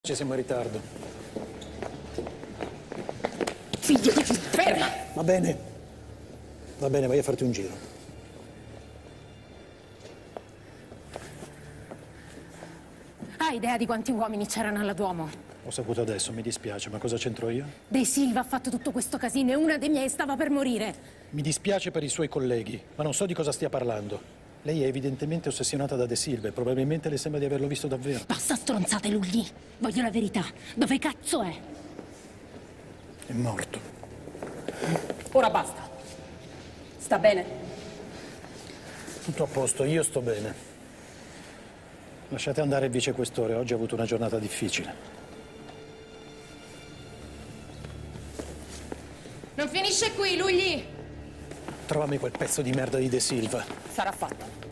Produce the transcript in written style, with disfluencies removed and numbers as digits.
Ci siamo in ritardo. Figlio di... Ferma! Va bene, vai a farti un giro. Hai idea di quanti uomini c'erano alla Duomo? Ho saputo adesso, mi dispiace, ma cosa c'entro io? De Silva ha fatto tutto questo casino e una dei miei stava per morire. Mi dispiace per i suoi colleghi, ma non so di cosa stia parlando. Lei è evidentemente ossessionata da De Silva e probabilmente le sembra di averlo visto davvero. Basta stronzate, Lugli. Voglio la verità. Dove cazzo è? È morto. Ora basta. Sta bene? Tutto a posto, io sto bene. Lasciate andare il vicequestore, oggi ha avuto una giornata difficile. Non finisce qui, Lugli! Trovami quel pezzo di merda di De Silva. Sarà fatto.